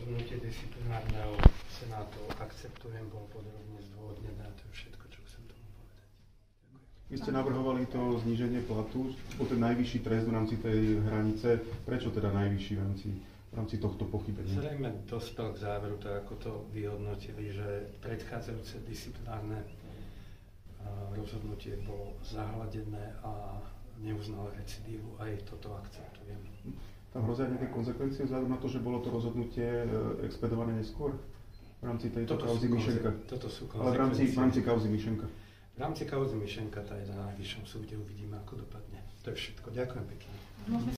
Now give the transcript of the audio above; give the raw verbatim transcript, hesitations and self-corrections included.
rozhodnutie disciplinárneho senátu akceptujem, bol podrobne zdôvodnené a to je všetko, čo chcem tomu povedať. Ďakujem. Vy ste navrhovali to zníženie platu, o ten najvyšší trest v rámci tej hranice. Prečo teda najvyšší v rámci, v rámci tohto pochybenia? Zrejme dospel k záveru, tak ako to vyhodnotili, že predchádzajúce disciplinárne rozhodnutie bolo zahladené a neuznal recidívu. Aj toto akceptujem. Tam hrozia nejaké konsekvencie vzhľadom na to, že bolo to rozhodnutie expedované neskôr v rámci tejto Toto kauzy Myšenka? Toto sú konsekvencie. Ale v rámci, v rámci kauzy Myšenka? V rámci kauzy Myšenka tá je na najvyššom súde, uvidíme, ako dopadne. To je všetko. Ďakujem pekne.